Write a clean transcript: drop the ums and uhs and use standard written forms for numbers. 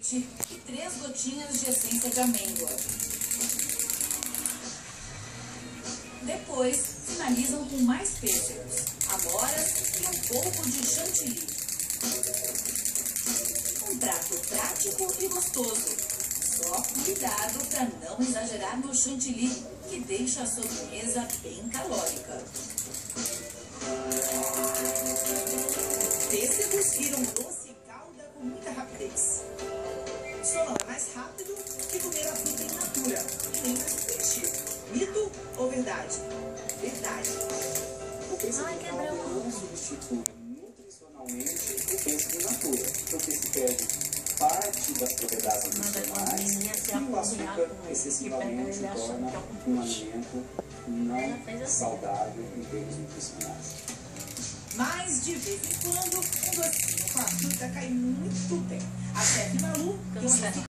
leite e 3 gotinhas de essência de amêndoa. Depois, finalizam com mais pêssegos, amoras e um pouco de chantilly. Um prato prático e gostoso. Só cuidado para não exagerar no chantilly, que deixa a sobremesa bem calórica. Pêssegos viram doce e calda com muita rapidez. Só não é mais rápido que comer a fruta in natura, e nem mais nutritivo. Mito ou verdade? Verdade. O pêssego não substitui nutricionalmente o pêssego in natura, porque se perde parte das propriedades nutricionais e o açúcar excessivamente torna um alimento não saudável em termos nutricionais. Mas, de vez em quando, um docinho com a fruta cai muito bem. A chefe Malu, que